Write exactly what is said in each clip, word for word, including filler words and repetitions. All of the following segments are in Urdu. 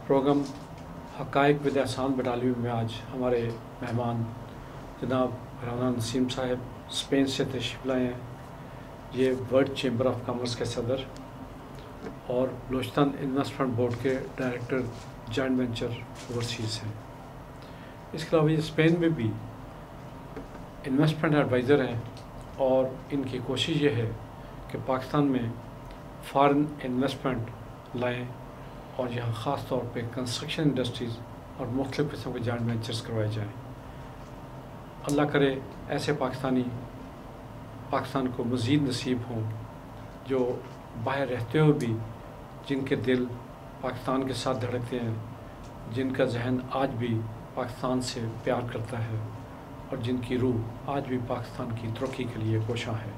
प्रोग्राम हक़ाइक़ विद एहसान बटालियन में आज हमारे मेहमान जनाब राना नसीम साहब स्पेन से तशरीफ़ लाए हैं। ये वर्ल्ड चैम्बर ऑफ कॉमर्स के सदर और बलूचिस्तान इन्वेस्टमेंट बोर्ड के डायरेक्टर जॉइंट वेंचर ओवरसीज़ हैं। इसके अलावा ये स्पेन में भी इन्वेस्टमेंट एडवाइज़र हैं और इनकी कोशिश ये है कि पाकिस्तान में फ़ॉरेन इन्वेस्टमेंट लाएँ और यहाँ ख़ास तौर पे कंस्ट्रक्शन इंडस्ट्रीज़ और मुख्तलिफ़ किस्म के जॉइंट वेंचर्स करवाए जाएँ। अल्लाह करे ऐसे पाकिस्तानी पाकिस्तान को मज़ीद नसीब हों जो बाहर रहते हुए भी जिनके दिल पाकिस्तान के साथ धड़कते हैं, जिनका जहन आज भी पाकिस्तान से प्यार करता है और जिनकी रूह आज भी पाकिस्तान की तरक्की के लिए कोशां है।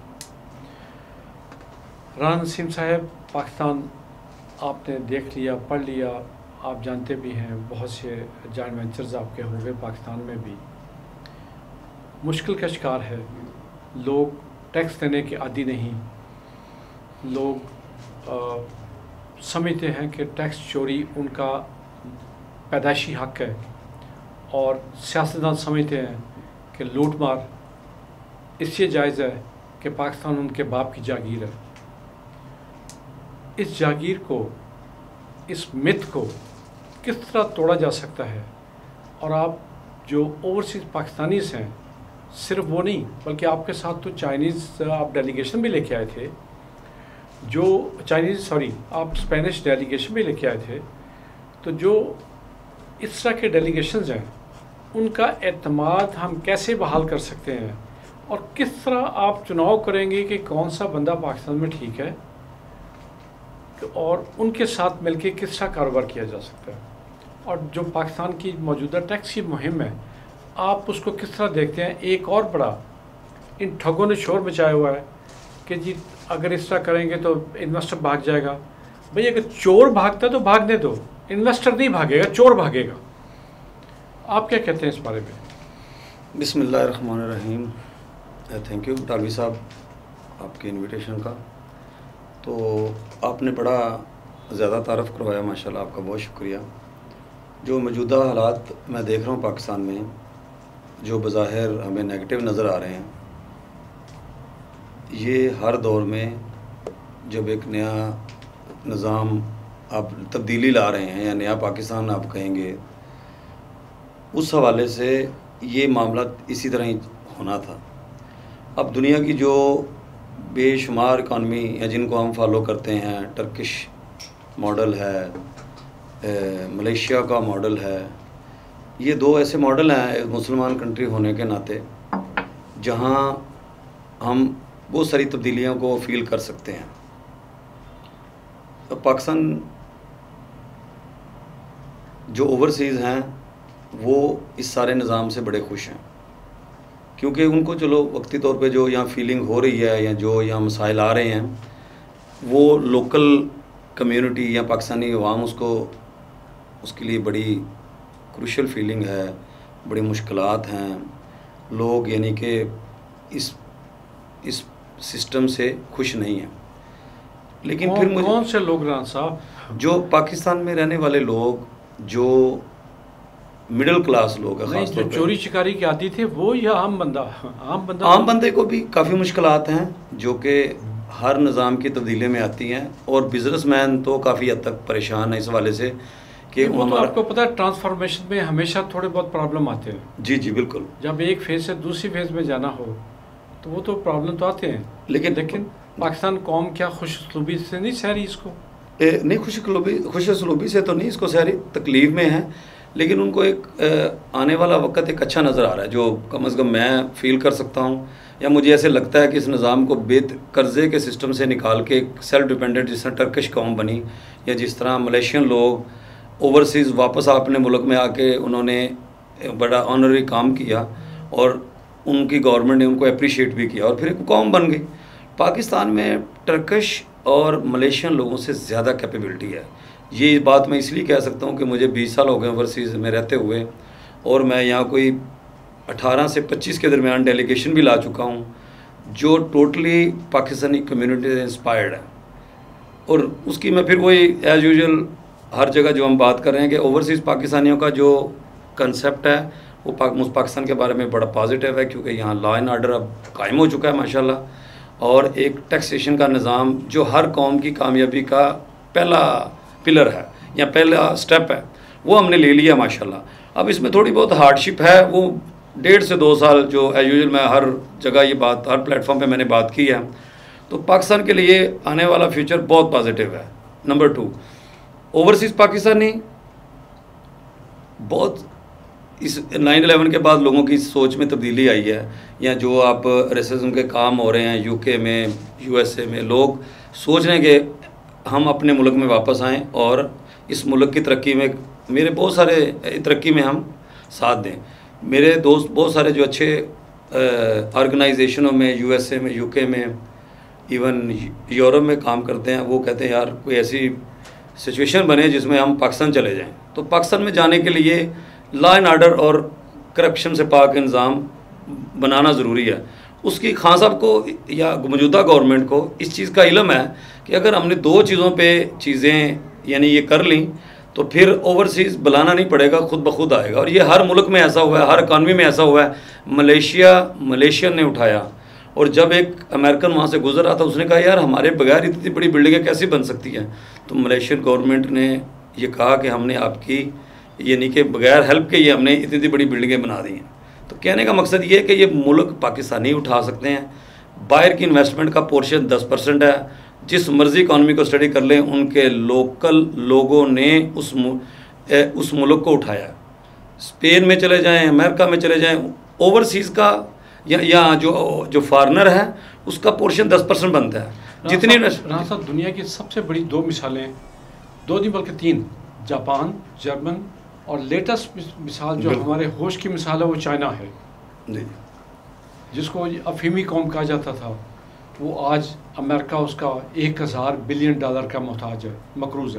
राना नसीम साहब, पाकिस्तान आपने देख लिया, पढ़ लिया, आप जानते भी हैं, बहुत से जॉइंट वेंचर्स आपके हो गए पाकिस्तान में भी। मुश्किल का शिकार है, लोग टैक्स देने के आदी नहीं, लोग आ, समझते हैं कि टैक्स चोरी उनका पैदाइशी हक़ है और सियासतदान समझते हैं कि लूट मार इससे जायज़ है कि पाकिस्तान उनके बाप की जागीर है। इस जागीर को, इस मिथ को किस तरह तोड़ा जा सकता है? और आप जो ओवरसीज़ पाकिस्तानीज़ हैं, सिर्फ वो नहीं बल्कि आपके साथ तो चाइनीज़ आप डेलीगेशन भी लेके आए थे, जो चाइनीज़ सॉरी आप स्पेनिश डेलीगेशन भी लेके आए थे। तो जो इस तरह के डेलीगेशंस हैं उनका एतमाद हम कैसे बहाल कर सकते हैं और किस तरह आप चुनाव करेंगे कि कौन सा बंदा पाकिस्तान में ठीक है और उनके साथ मिलकर किस तरह कारोबार किया जा सकता है? और जो पाकिस्तान की मौजूदा टैक्स की मुहिम है, आप उसको किस तरह देखते हैं? एक और बड़ा इन ठगों ने शोर मचाया हुआ है कि जी अगर इस तरह करेंगे तो इन्वेस्टर भाग जाएगा। भाई अगर चोर भागता तो भागने दो, इन्वेस्टर नहीं भागेगा, चोर भागेगा। आप क्या कहते हैं इस बारे में? बिस्मिल्लाहिर्रहमानिर्रहीम। थैंक यू टालवी साहब आपके इनविटेशन का। तो आपने बड़ा ज़्यादा तारफ़ करवाया, माशाल्लाह, आपका बहुत शुक्रिया। जो मौजूदा हालात मैं देख रहा हूँ पाकिस्तान में, जो बज़ाहिर हमें नेगेटिव नज़र आ रहे हैं, ये हर दौर में जब एक नया निज़ाम आप तब्दीली ला रहे हैं या नया पाकिस्तान आप कहेंगे, उस हवाले से ये मामला इसी तरह ही होना था। अब दुनिया की जो बेशुमार इकानमी या जिनको हम फॉलो करते हैं, टर्किश मॉडल है, मलेशिया का मॉडल है, ये दो ऐसे मॉडल हैं मुसलमान कंट्री होने के नाते जहां हम बहुत सारी तब्दीलियों को फील कर सकते हैं। तो पाकिस्तान जो ओवरसीज़ हैं वो इस सारे निज़ाम से बड़े खुश हैं, क्योंकि उनको चलो वक्ती तौर पे जो यहाँ फीलिंग हो रही है या जो यहाँ मसाइल आ रहे हैं, वो लोकल कम्युनिटी या पाकिस्तानी अवाम उसको उसके लिए बड़ी क्रूशल फीलिंग है, बड़ी मुश्किलात हैं। लोग यानी कि इस इस सिस्टम से खुश नहीं हैं। लेकिन कौन, फिर मुझे कौन से लोग राना साहब? जो पाकिस्तान में रहने वाले लोग, जो मिडिल क्लास लोग हैं, खास तौर पे चोरी चिकारी के आदी थे वो, या आम बंदा? आम बंदा आम बंदे को भी काफ़ी मुश्किलात हैं जो कि हर निज़ाम की तब्दीली में आती हैं, और बिजनेसमैन तो काफ़ी हद तक परेशान है इस वाले से कि वो तो आपको पता है ट्रांसफॉर्मेशन में हमेशा थोड़े बहुत प्रॉब्लम आते हैं। जी जी बिल्कुल। जब एक फेज़ से दूसरी फेज़ में जाना हो तो वो तो प्रॉब्लम तो आते हैं, लेकिन लेकिन पाकिस्तान कौम क्या खुशसलूबी से नहीं सह रही इसको? ए, नहीं खुशसलूबी खुशसलूबी से तो नहीं इसको सह रही, तकलीफ़ में है, लेकिन उनको एक ए, आने वाला वक्त एक अच्छा नज़र आ रहा है जो कम अज़ कम मैं फ़ील कर सकता हूँ, या मुझे ऐसे लगता है कि इस निज़ाम को बेत कर्ज़े के सिस्टम से निकाल के सेल्फ डिपेंडेंट जिस तरह टर्किश कौम बनी, या जिस तरह मलेशियन लोग ओवरसीज़ वापस अपने मुल्क में आके उन्होंने बड़ा ऑनरी काम किया और उनकी गवर्नमेंट ने उनको अप्रिशिएट भी किया और फिर एक कौम बन गई। पाकिस्तान में टर्किश और मलेशियन लोगों से ज़्यादा कैपेबिलिटी है। ये बात मैं इसलिए कह सकता हूँ कि मुझे बीस साल हो गए ओवरसीज़ में रहते हुए, और मैं यहाँ कोई अठारह से पच्चीस के दरमियान डेलीगेशन भी ला चुका हूँ जो टोटली पाकिस्तानी कम्युनिटी से इंस्पायर्ड है। और उसकी मैं फिर वही एज़ यूजुअल ہر جگہ جو ہم بات کر رہے ہیں کہ اوورسیز پاکستانیوں کا جو کنسیپٹ ہے وہ پاکستان کے بارے میں بڑا پازیٹیو ہے، کیونکہ یہاں لا اینڈ آرڈر اب قائم ہو چکا ہے ماشاءاللہ، اور ایک ٹیکسیشن کا نظام جو ہر قوم کی کامیابی کا پہلا پلر ہے یا پہلا سٹیپ ہے وہ ہم نے لے لیا ماشاءاللہ۔ اب اس میں تھوڑی بہت ہارڈ شپ ہے، وہ ڈیڑھ سے دو سال جو ایز یوزول میں ہر جگہ یہ بات ہر پلیٹ فارم پہ میں نے بات کی ہے، تو پاکستان کے لیے آنے والا فیوچر بہت پازیٹیو ہے۔ نمبر ٹو، اوورسیز پاکستانی بہت اس نائن الیون کے بعد لوگوں کی سوچ میں تبدیلی آئی ہے، یا جو آپ ریسزم کے کام ہو رہے ہیں یو کے میں، یو ایس اے میں، لوگ سوچ رہے ہیں کہ ہم اپنے ملک میں واپس آئیں اور اس ملک کی ترقی میں میرے بہت سارے ترقی میں ہم ساتھ دیں۔ میرے دوست بہت سارے جو اچھے آرگنائزیشنوں میں، یو ایس اے میں، یو کے میں، ایون یورپ میں کام کرتے ہیں، وہ کہتے ہیں یار کوئی ایسی سچویشن بنے جس میں ہم پاکستان چلے جائیں۔ تو پاکستان میں جانے کے لیے لا اینڈ آرڈر اور کرپشن سے پاک نظام بنانا ضروری ہے۔ اس کی خان صاحب کو یا موجودہ گورنمنٹ کو اس چیز کا علم ہے کہ اگر ہم نے دو چیزوں پہ چیزیں یعنی یہ کر لیں تو پھر اوورسیز بلانا نہیں پڑے گا، خود بخود آئے گا، اور یہ ہر ملک میں ایسا ہوا ہے، ہر اکانومی میں ایسا ہوا ہے۔ ملیشیا ملیشین نے اٹھایا، اور جب ایک امریکن وہاں سے گزر رہا تھا اس نے کہا یار ہمارے بغیر اتنی بڑی بلڈنگیں کیسے بن سکتی ہیں، تو ملیشین گورنمنٹ نے یہ کہا کہ ہم نے آپ کی یعنی کہ بغیر ہیلپ کے یہ ہم نے اتنی اتنی بڑی بلڈنگیں بنا دی ہیں۔ تو کہنے کا مقصد یہ ہے کہ یہ ملک پاکستانی اٹھا سکتے ہیں، باہر کی انویسٹمنٹ کا پورشن دس پرسنٹ ہے، جس مرضی اکانومی کو اسٹڈی کر لیں ان کے لوکل لوگوں نے اس اس ملک کو اٹھایا ہے۔ اسپین میں چلے جائیں، امریکہ میں چلے جائیں، اوورسیز کا یا یا جو جو فارنر ہے اس کا پورشن دس پرسنٹ بنتا ہے۔ جتنی رانا صاحب دنیا کی سب سے بڑی دو مثالیں، دو نہیں بلکہ تین، جاپان، جرمن، اور لیٹسٹ مثال جو ہمارے ہوش کی مثال ہے وہ چائنا ہے، جی جس کو افیمی قوم کہا جاتا تھا، وہ آج امریکہ اس کا ایک ہزار بلین ڈالر کا محتاج ہے، مقروض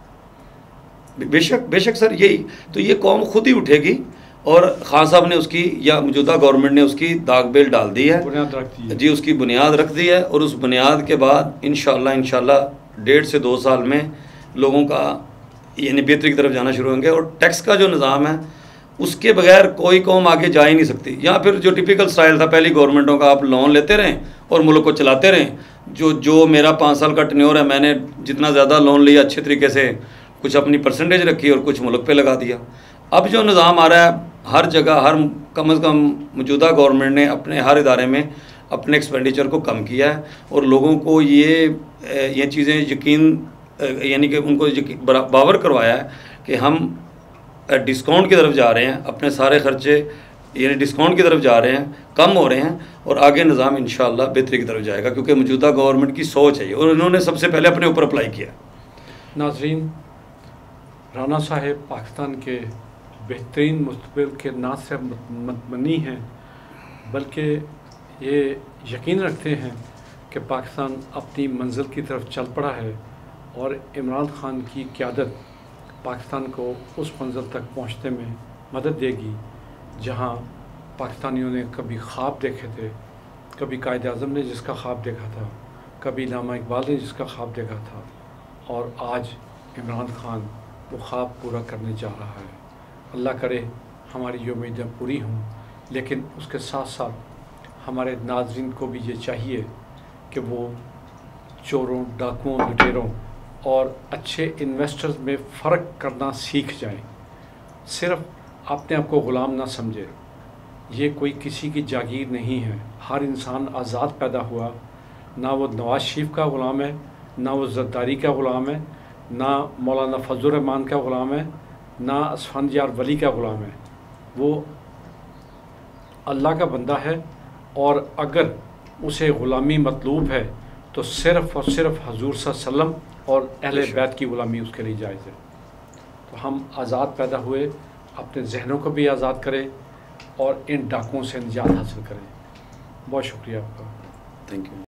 ہے۔ بے شک بے شک سر، یہی تو یہ قوم خود ہی اٹھے گی، اور خان صاحب نے اس کی یا موجودہ گورنمنٹ نے اس کی داغ بیل ڈال دی ہے، بنیاد رکھ دی ہے جی، اس کی بنیاد رکھ دی ہے، اور اس بنیاد کے بعد انشاءاللہ انشاءاللہ ڈیڑھ سے دو سال میں لوگوں کا یعنی بہتری کی طرف جانا شروع ہوں گے۔ اور ٹیکس کا جو نظام ہے اس کے بغیر کوئی قوم آگے جا ہی نہیں سکتی، یا پھر جو ٹپیکل سٹائل تھا پہلی گورنمنٹوں کا، آپ لون لیتے رہیں اور ملک کو چلاتے رہیں، جو جو میرا پانچ سال کا ٹینیور ہے میں نے جتنا زیادہ لون لیا اچھے طریقے سے کچھ اپنی پرسنٹیج رکھی اور کچھ ملک پہ لگا دیا۔ اب جو نظام آ رہا ہے ہر جگہ، ہر کم از کم موجودہ گورنمنٹ نے اپنے ہر ادارے میں اپنے ایکسپینڈیچر کو کم کیا ہے، اور لوگوں کو یہ یہ چیزیں یقین یعنی کہ ان کو باور کروایا ہے کہ ہم ڈسکاؤنٹ کی طرف جا رہے ہیں، اپنے سارے خرچے یعنی ڈسکاؤنٹ کی طرف جا رہے ہیں، کم ہو رہے ہیں، اور آگے نظام انشاءاللہ بہتری کی طرف جائے گا، کیونکہ موجودہ گورنمنٹ کی سوچ ہے یہ، اور انہوں نے سب سے پہلے اپنے اوپر اپلائی کیا۔ ناظرین، رانا صاحب پاکستان کے بہترین مستقبل کے نہ صرف متمنی ہیں بلکہ یہ یقین رکھتے ہیں کہ پاکستان اپنی منزل کی طرف چل پڑا ہے، اور عمران خان کی قیادت پاکستان کو اس منزل تک پہنچنے میں مدد دے گی جہاں پاکستانیوں نے کبھی خواب دیکھے تھے، کبھی قائد اعظم نے جس کا خواب دیکھا تھا، کبھی علامہ اقبال نے جس کا خواب دیکھا تھا، اور آج عمران خان وہ خواب پورا کرنے جا رہا ہے۔ اللہ کرے ہماری یہ امیدیں پوری ہوں، لیکن اس کے ساتھ ساتھ ہمارے ناظرین کو بھی یہ چاہیے کہ وہ چوروں، ڈاکوؤں، لٹیروں اور اچھے انویسٹرز میں فرق کرنا سیکھ جائیں۔ صرف اپنے آپ کو غلام نہ سمجھے، یہ کوئی کسی کی جاگیر نہیں ہے، ہر انسان آزاد پیدا ہوا، نہ وہ نواز شریف کا غلام ہے، نہ وہ زرداری کا غلام ہے، نہ مولانا فضل الرحمان کا غلام ہے، نہ اسفندیار ولی کا غلام ہے، وہ اللہ کا بندہ ہے، اور اگر اسے غلامی مطلوب ہے تو صرف اور صرف حضور صلی اللہ علیہ وسلم اور اہل بیت کی غلامی اس کے لیے جائز ہے۔ تو ہم آزاد پیدا ہوئے، اپنے ذہنوں کو بھی آزاد کریں اور ان ڈاکوؤں سے نجات حاصل کریں۔ بہت شکریہ آپ کا، تھینک یو۔